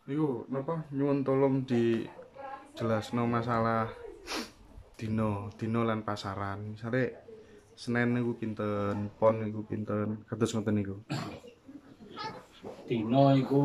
Iku napa nyuwun tolong dijelasno masalah dina lan pasaran. Misale Senin niku pinten, Pon niku pinten, kados ngoten niku. Dina iku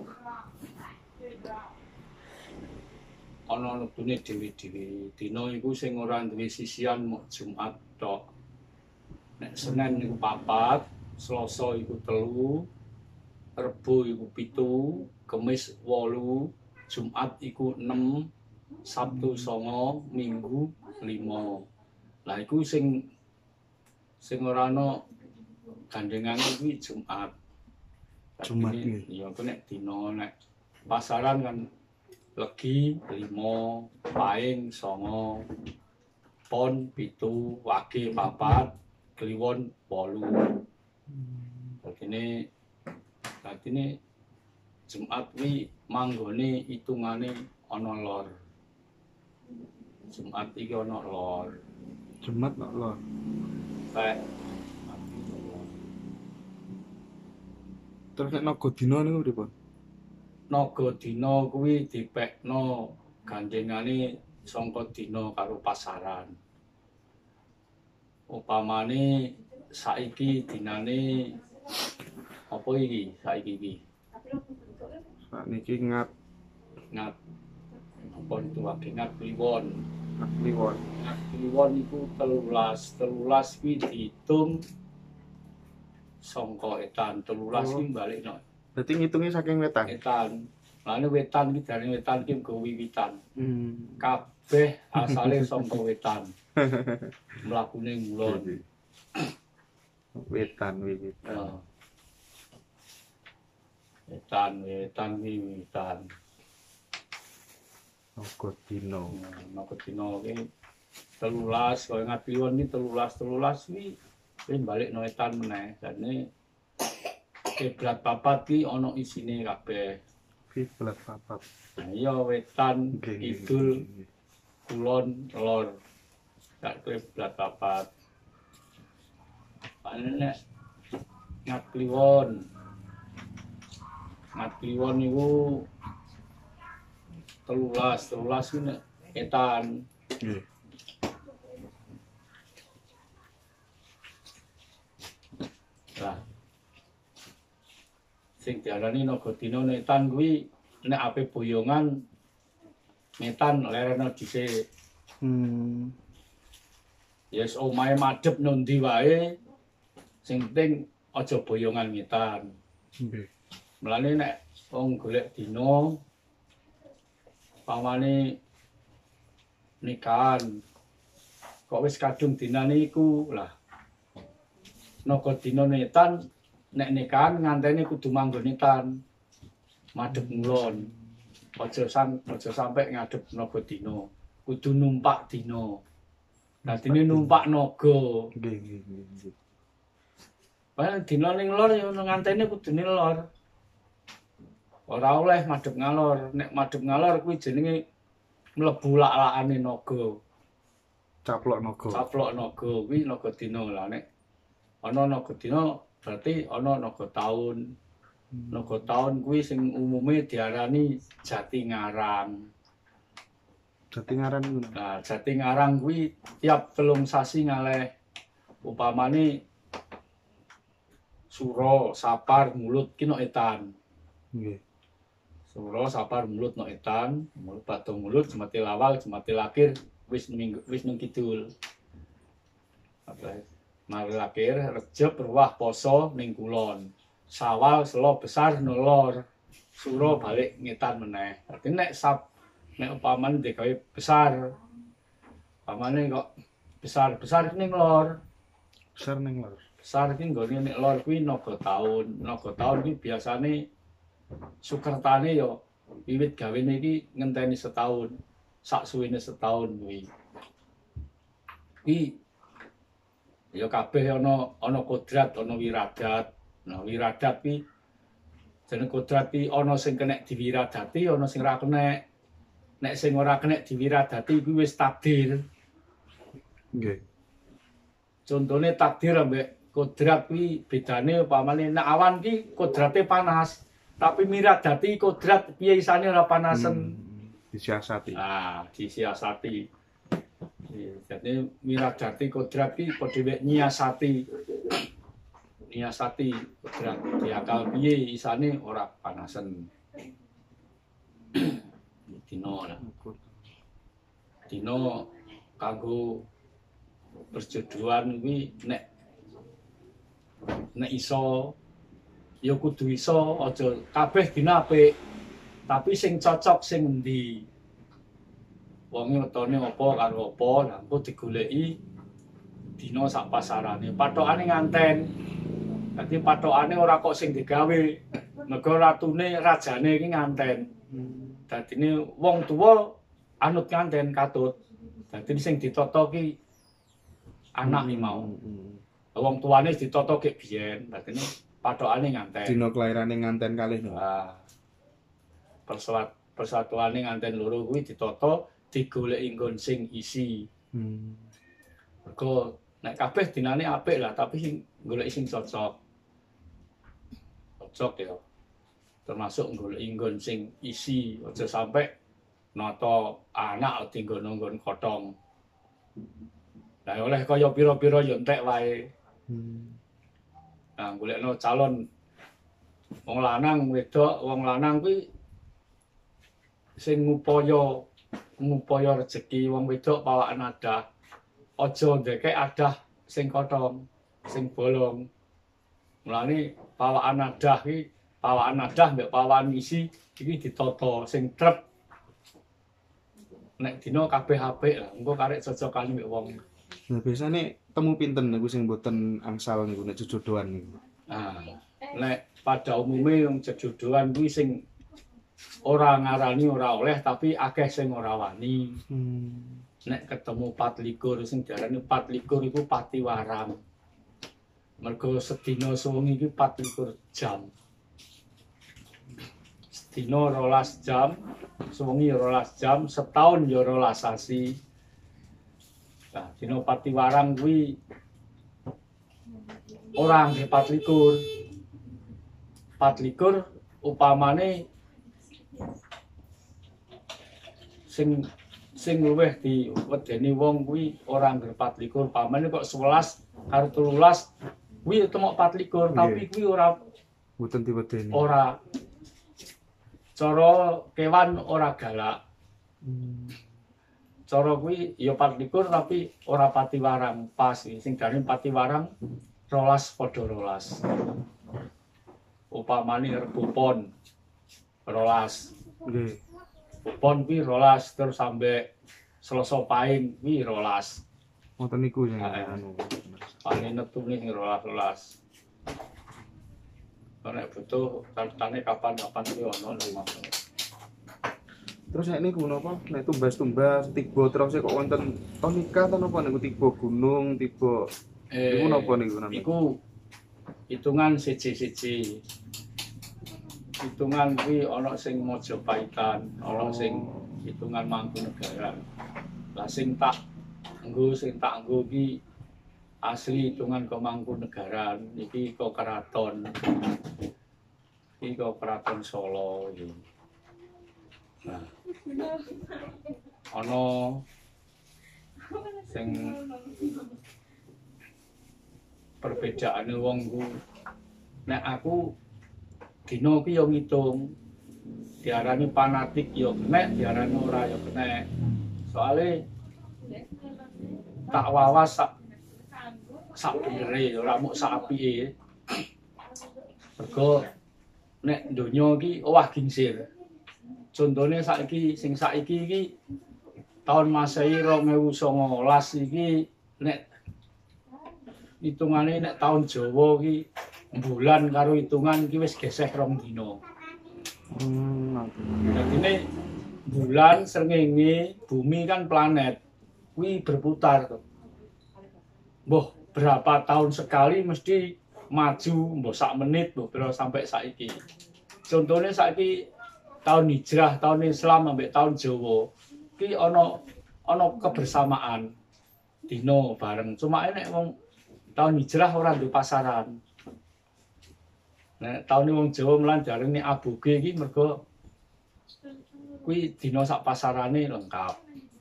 ana nektune dhewe-dhewe. Dina iku sing ora duwe sisian mok Jumat tok. Nek Senin niku 4, Selasa iku 3, Rebo iku 7, Kemis 8, Jumat iku 6, Sabtu 9, Minggu 5. Lah iku sing ora ana gandengane kuwi Jumat. Jumat nggih. Ya ku nek dina nek pasaran kan Legi 5, Paing 9, Pon 7, Wage 4, Kliwon 8. Dadine Jumat kuwi manggone hitungane ana lor. Jumat iki ana lor. Jumat kok lho. Kayak Terus nek naga dina niku pripun? naga dina kuwi dipekno gandengane saka dina karo pasaran. Upamane saiki dinane apa iki saiki iki? Sakniki ngat Ngat apa itu wage ngat kliwon. kliwon. Ngat kliwon iku 13. 13 kuwi diitung saka etan. 13 kuwi balekno Berarti ngitungi saking wetan. etan. Lane wetan iki dari wetan iki nggo wiwitan. Hmm. Kabeh asale saka wetan. Mlakune ngulon. Wetan wiwitan. Wetan wiwitan. Naga dina. Naga dina iki 13 kaya ngat kliwon iki 13 kuwi balekno etan meneh. Dene kiblat papat ki ana isine kabeh. Kiblat papat. Nah iya wetan, kidul, kulon, lor. Sak kiblat papat. Nek ngat kliwon. Ngat kliwon niku 13 kuwi nek etan. Nggih. Lah sing diarani naga dina netan kuwi nek ape boyongan netan lerena dhisik. Yes omahe madhep nondi wae. Sing penting aja boyongan netan. Nggih. Mulane nek wong golek dina pamane nikahan kok wis kadung dinane iku lah naga dina netan nek nikahan ngantene kudu manggon netan madhep ngulon aja sampe ngadep naga dina kudu numpak dina dadine numpak naga Nggih. Padahal dina ning lor ya ngantene kudune lor ora oleh madhep ngalor nek madhep ngalor kuwi jenenge mlebu lak-lakane naga Caplok naga. Caplok naga kuwi naga dina lah nek ana naga dina berarti ana naga taun. Naga taun kuwi sing umume diarani jati ngarang. Jati ngaran niku. Nah, jati ngarang kuwi tiap 3 sasi ngaleh upamane sura, sapar, mulut ki nok etan. Nggih. Sura, sapar, mulut nok etan, mulut batu mulut, jematil awal, jematil akhir wis ning kidul. Mari akhir Rejeb ruwah poso ning kulon. Sawal selo besar nolor. Sura balik ngetan meneh. Dadi nek upamane digawe besar. Upamane kok besar ning lor. Besar ning lor. Besar iki nggone nek lor kuwi naga taun. Naga taun kuwi biasane sukertane ya wiwit gawene iki ngenteni setahun. Sak suwene setahun kuwi. Ya kabeh ana kodrat, ana wiradat. Nah, wiradat kuwi jeneng kodrat kuwi ana sing kenek diwiradati, ana sing ora kenek. Nek sing ora kenek diwiradati kuwi wis takdir. Nggih. Contone takdir ambek kodrat kuwi bedane upamane nek awan ki kodrate panas. Tapi miradati kodrat piye isane ora panasen. Disiasati. Nah, disiasati. Jadi miradati kodrat ki padha mek nyiasati. Nyiasati kodrat diakal piye isane ora panasen. Dino lah. Dino kanggo perjodohan kuwi nek iso ya kudu iso, aja kabeh dina apik. Tapi sing cocok sing endi? Wonge wetone apa karo apa, lha engko digoleki dina sak pasarane. Pathokane nganten. Dadi pathokane ora kok sing digawe. Mergo ratune rajane iki nganten. Dadine wong tuwa anut nganten katut. Dadi sing ditata ki anak iki mau. Wong tuane ditata ki biyen. Dadine pathokane nganten. Dina kelahirane nganten kalih. Persatuane nganten loro kuwi ditata digoleki nggon sing isi. Mergo nek kabeh dinane apik lah, tapi sing goleki sing cocok. Cocok ya. Termasuk goleki nggon sing isi, aja sampe nata anak dinggon-nggon kothong. Lah oleh kaya pira-pira ya entek wae. Nah, golekno calon wong lanang wedok, wong lanang kuwi sing ngupaya rezeki, wong wedok pawakan adah. Aja ndekek adah sing kothong, sing bolong. Mulane pawakan adah mbek pawakan isi iki ditata sing trep. Nek dina kabeh apik lah, engko karek cocokane mbek wong. Nah, biasane temu pinten niku sing mboten angsal niku nek jodohan niku. Nah, nek pada umume wong jodohan kuwi sing ora ngarani ora oleh tapi akeh sing ora wani. Nek ketemu 24 sing diarani 24 iku patiwarang. Mergo sedina suwengi iki 24 jam. Sedina 12 jam, suwengi 12 jam, setahun ya 12 sasi. Nah, dina patiwarang kuwi ora nggih 24. 24 upamane sing luweh diwedeni wong kuwi ora ngger 24, pamane kok 11 karo 13 kuwi temok 24, tapi kuwi ora mboten diwedeni. Ora cara kewan ora galak. Cara kuwi ya 24 tapi ora patiwarang pas sing darane patiwarang 12 padha 12. Upamane Rebo Pon 12. Nggih. Pon kuwi 12 terus sampe Selasa Pahing kuwi 12. Ngoten niku sing anu. Paling netune sing 12. Nek butuh cartane kapan-kapan kuwi ono lho. Terus nek niku napa? Nek tumbas-tumbas tiba terus kok wonten nikah ta napa niku tiba gunung, tiba niku napa niku namanya? Iku hitungan siji-siji. Hitungan kuwi ana sing Majapahitan, ana sing hitungan Mangkunegaran. Lah sing tak nggo iki asli hitungan ke Mangkunegaran, iki ke keraton. Iki ke keraton Solo iki. Nah. Ana sing perbedaane wong ku nek aku dina ki yo ngitung diarani fanatik yo kena diarani ora yo kena soalé tak wawas sak benere ora muk sak apike mergo nek donya ki owah gingsir contone saiki iki tahun Masehi 2019 iki nek hitungane nek tahun Jawa ki bulan karo hitungan iki wis geseh 2 dina. Dadine bulan srengenge bumi kan planet kuwi berputar to. Mbah berapa tahun sekali mesti maju mbah sak menit mbah pira sampai saiki. Contone saiki tahun hijrah, tahun Islam ambek tahun Jawa ki ana kebersamaan dina bareng. Cuma nek wong tahun hijrah ora duwe pasaran. Nek taune wong Jawa melan jarene aboge iki mergo kuwi dina sak pasarane lengkap.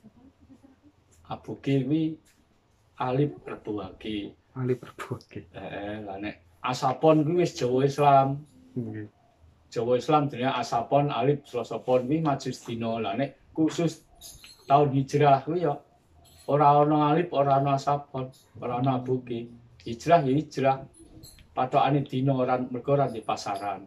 Aboge kuwi alip Rebo Wage. Alip Rebo Wage. Lah nek Asapon kuwi wis Jawa Islam. Nggih. Jawa Islam jenenge Asapon, alip Selasa Pon kuwi maju sedina. Lah nek khusus tahun hijrah kuwi ya ora ana alip, ora ana Asapon, ora ana aboge. Hijrah ya hijrah. Patokane dina ora mergo ora di pasaran.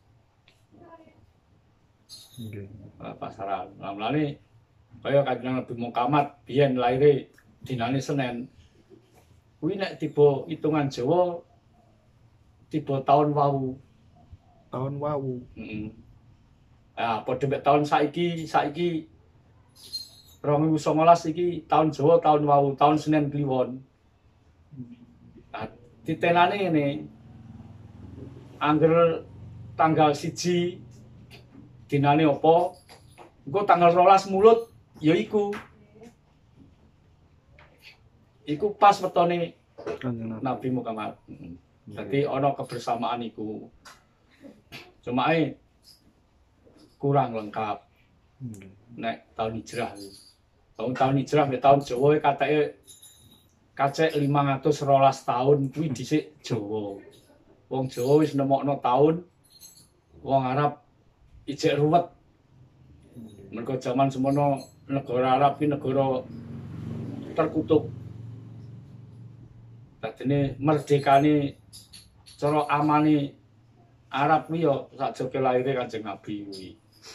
Nggih. Pasaran. Lah mulane kaya Kanjeng Nabi Muhammad biyen laire dinane Senin. Kuwi nek tiba hitungan Jawa tiba tahun wau. Tahun wau. Heeh. Ah, padha mek tahun saiki 2019 iki tahun Jawa tahun wau, tahun Senin Kliwon. Nah, ditenane ngene. Angger tanggal 1 dinane apa? Engko tanggal 12 mulut ya iku. Iku pas wetone Nabi Muhammad. Jadi ana kebersamaan iku. Cuma kurang lengkap. Nek tahun hijrah. Tahun hijrah nek tahun Jawa katake kacek 512 tahun kuwi dhisik Jawa. Wong Jawa wis nemokno tahun, wong Arab ijek ruwet. Mergo jaman semono negara Arab iki negara terkutuk. Dadine merdekane cara amane Arab kuwi ya sakjoke laire Kanjeng Nabi kuwi.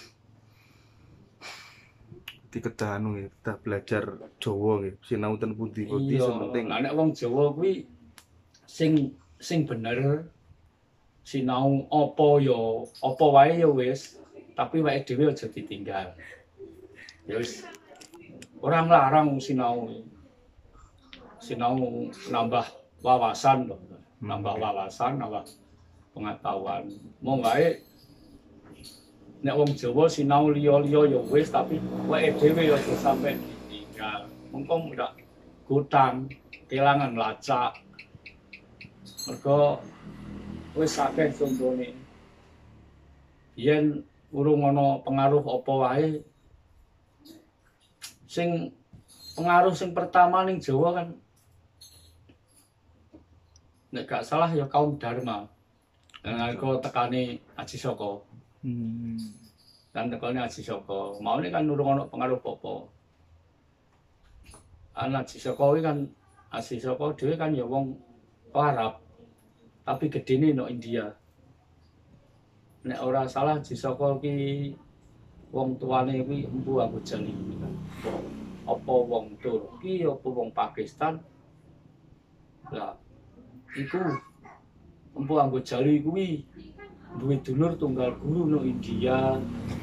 Kedah anu ya, kedah belajar Jawa nggih. Sinau ten pundi kodi penting. Lah nek wong Jawa kuwi sing bener sinau apa wae ya wis, tapi wae dhewe aja ditinggal. Ya wis ora nglarang sinau. Sinau nambah wawasan lho. Nambah wawasan, nambah pengetahuan. Mong wae nek wong Jawa sinau liya-liya ya wis, tapi wae dhewe aja sampe ditinggal. Mengko ndak gutang, kelangan lacak. Mergo wis akeh contone. Yen urung ana pengaruh apa wae sing pengaruh sing pertama ning Jawa kan nek gak salah ya kaum Dharma. Nalika tekane Aji Saka. Dan tekane Aji Saka. Maune kan urung ana pengaruh apa-apa. Aji Saka kuwi kan Aji Saka dhewe kan ya wong Arab. Tapi gedene no India. Nek ora salah Aji Saka ki wong tuane kuwi Empu Abu Jali. Apa wong Turki, apa wong Pakistan. Lah iku Empu Abu Jali kuwi duwe dulur tunggal guru no India.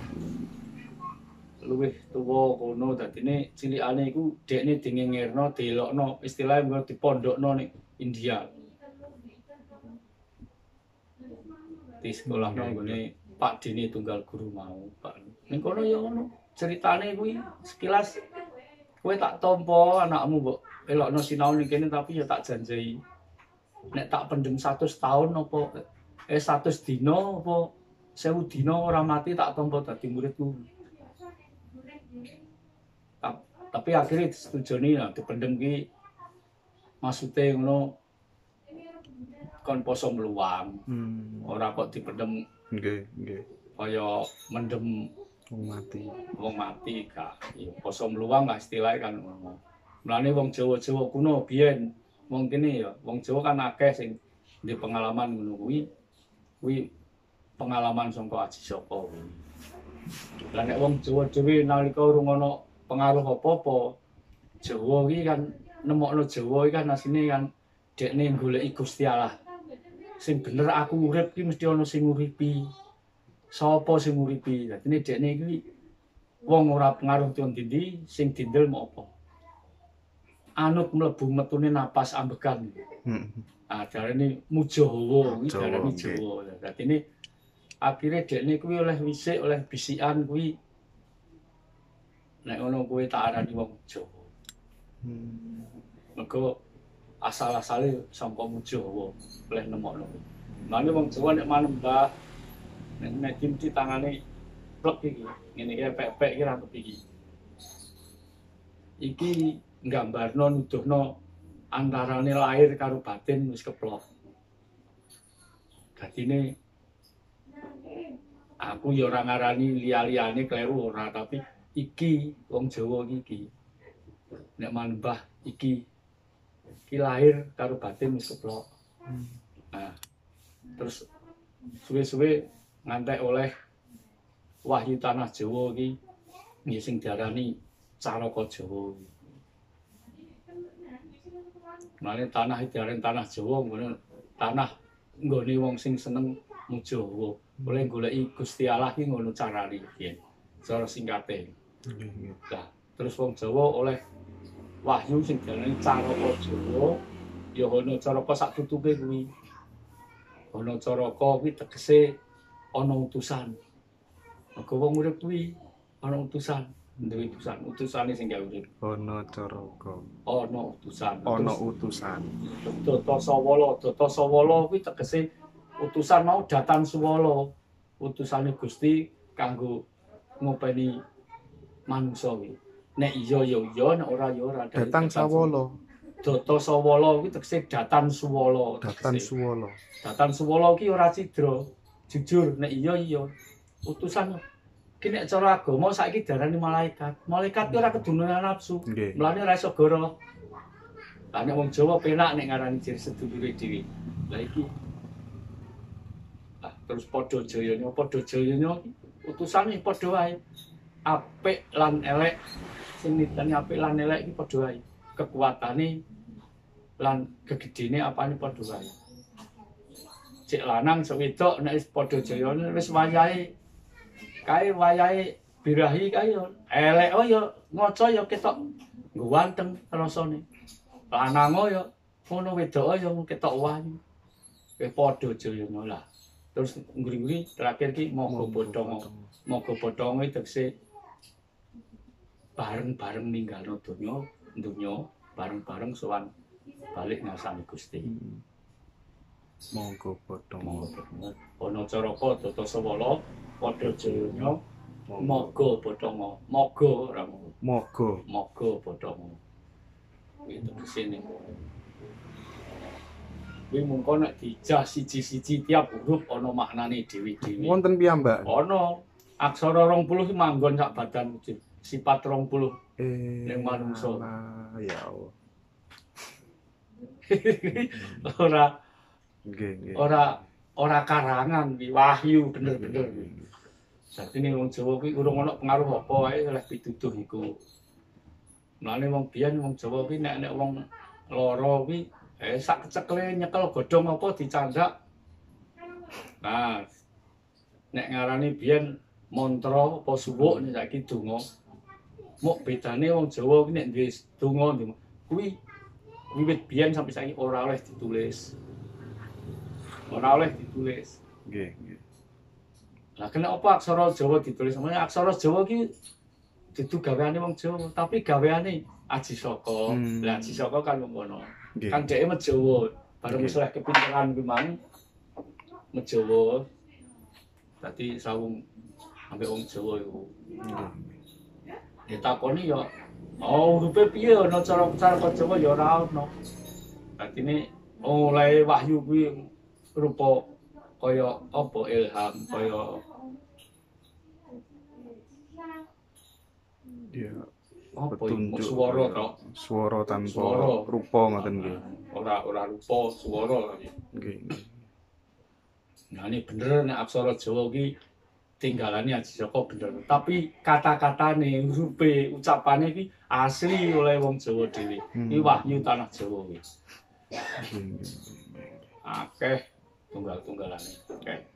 Luwih tuwa kono dadine cilikane iku dekne dingengerno, delokno, istilahé nggo dipondhokno ning India. Di sekolah nggone Pak Dini tunggal guru mau, Pak. Ning kono ya ngono. Ceritane kuwi sekilas kowe tak tampa anakmu mbok elokno sinau ning kene tapi ya tak janjai. Nek tak pendem 100 tahun apa 100 dina apa 1000 dina ora mati tak tampa dadi muridku. Tapi akhirnya disetujoni lah dipendem ki maksude ngono kon poso mluwang. Ora kok dipendem Nggih, nggih. Kaya mendem wong mati gak. Ya poso mluwang lah istilahé kan ngono. Mulane wong Jawa-Jawa kuno biyen wong kene ya, wong Jawa kan akeh sing duwe pengalaman ngono kuwi. Kuwi pengalaman saka Aji Saka. Lah nek wong Jawa dhewe nalika urung ana pengaruh apa-apa, Jawa iki kan nemokno Jawa iki kan asline kan dekne goleki Gusti Allah. Sing bener aku urip iki mesti ana sing nguripi. Sapa sing nguripi? Dadine dekne iki wong ora pengaruh tuwa ndi, sing dindel mau apa? Anut mlebu metune napas ambekan. Ah jarane muja hawa kuwi jarane Jawa. Dadine akhire dekne kuwi oleh wisik, oleh bisikan kuwi nek ngono kowe tak arani wong Jawa. Mergo asal-asale saka Muja Hawa oleh nemokno. Mane wong Jawa nek manembah nek medim di tangane plek iki. Ngene iki pek-pek iki rambut iki. Iki nggambarno nuduhno antarane lahir karo batin wis keplok. Dadine aku ya ora ngarani liya-liyane kleru ora, tapi iki wong Jawa iki. Nek manembah iki lahir karo batin wis keplok. Nah, terus suwe-suwe ngantek oleh wahyu tanah Jawa iki nggih sing diarani Caraka Jawa. Mane tanah iki diarani tanah Jawa, ngono tanah nggone wong sing seneng muja Jawa. Oleh goleki Gusti Allah iki ngono carane iki. Cara singkate. Nah, terus wong Jawa oleh wahyu sing diarani Caraka Jawa, ya ana Caraka sak tutupe kuwi. Ana Caraka kuwi tegese ana utusan. Mergo wong urip kuwi ana utusan, duwe utusan, utusane sing gawe urip. Ana Caraka. Ana utusan. Ana utusan. Datasawala kuwi tegese utusan mau datan suwala. Utusane Gusti kanggo ngopeni manungsa kuwi. Nek iya ya iya, nek ora ya ora. Datang Sawala. Datasawala kuwi tegese datan suwala. Datan Suwala. Datan suwala ki ora cidra. Jujur nek iya iya. Utusan ki nek cara agama saiki diarani malaikat. Malaikat ki ora kedunan nafsu. Mulane ora iso goro. Lah nek wong Jawa penak nek ngarani jere sedulure dhewe. Lah iki terus padha jayanya utusane padha wae. Apik lan elek sing nitani apik lan elek iki padha wae. Kekuatane lan kegedene apane padha wae. Cek lanang cek wedok nek wis padha jayane wis wayahe kae wayahe birahi kae yo elek yo ngaca yo ketok ganteng rasane. Lanang yo ngono wedok yo ketok wayu. Wis padha jayane lah. Terus ngri-ngri terakhir ki moga bodhong. Moga bodhong iki tegese bareng-bareng ninggalno donya bareng-bareng sowan balik ngasani Gusti. Monggo bodhong. Ana Caraka Datasawala padha jayanya moga bodhong. Moga ora moga bodhong. Itu kesini. Kuwi mungko nek dijah siji-siji tiap huruf ana maknane dhewe-dhewe. Wonten piyambak? Ana. Aksara 20 ki manggon sak badan sifat 20. Ning manungsa. Ya Allah. Ora Nggih. Ora karangan ki wahyu bener-bener. Dadi ning wong Jawa kuwi urung ana pengaruh apa wae oleh pituduh iku. Mulane wong biyen wong Jawa kuwi nek wong lara kuwi sak kecekle nyekel godhong apa dicandak. Nah, nek ngarani biyen mantra apa suwuk nek saiki donga. Mok bedane wong Jawa kuwi nek duwe donga kuwi wiwit biyen sampai saiki ora oleh ditulis. Ora oleh ditulis. Nggih. Lah kenapa aksara Jawa ditulis? Soalnya aksara Jawa ki dudu gaweane wong Jawa, tapi gaweane Aji Saka. Lah Aji Saka kan ngono. Kan dheke Jawa, bareng wis oleh kepinteran kuwi mang Jawa. Dadi sawung ambek wong Jawa iku. Ditakoni ya, uripe piye ana cara Jawa ya ora ono. Dadine oleh wahyu kuwi rupa kaya apa ilham kaya ya apa swara tok. Swara tanpa rupa ngoten nggih. Ora rupa swara. Nggih. Nah ini bener nek aksara Jawa ki tinggalane Aji Saka bener. Tapi kata-katane, hurufe, ucapane ki asli oleh wong Jawa dhewe. Iki wahyu tanah Jawa ki. Akeh tunggal-tunggalane. Akeh.